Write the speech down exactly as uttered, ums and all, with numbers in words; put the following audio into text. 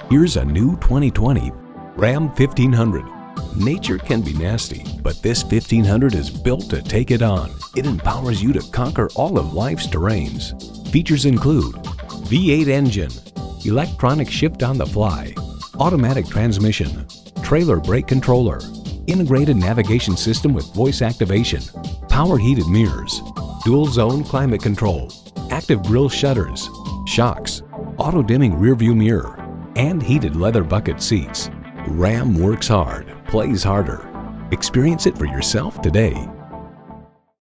Here's a new twenty twenty Ram fifteen hundred. Nature can be nasty, but this fifteen hundred is built to take it on. It empowers you to conquer all of life's terrains. Features include V eight engine, electronic shift on the fly, automatic transmission, trailer brake controller, integrated navigation system with voice activation, power heated mirrors, dual zone climate control, active grille shutters, shocks, auto dimming rear view mirror, and heated leather bucket seats. Ram works hard, plays harder. Experience it for yourself today.